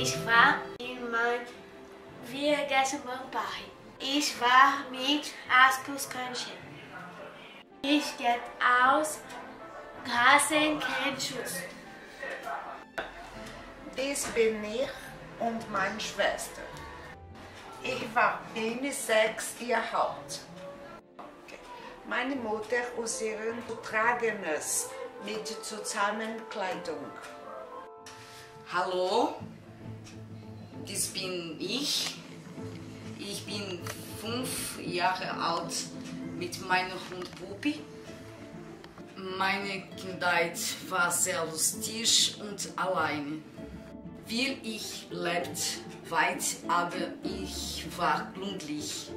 Ich war in meinem Viergessenbahnpark. Ich war mit Askuskanchen. Ich gehe aus Klassenkennschutz. Das bin ich und meine Schwester. Bin 6 Jahre alt. Meine Mutter aus ihren Tragenes mit Zusammenkleidung. Hallo, das bin ich. Ich bin 5 Jahre alt mit meinem Hund Pupi. Meine Kindheit war sehr lustig und alleine. Ich lebte weit, aber ich war glücklich.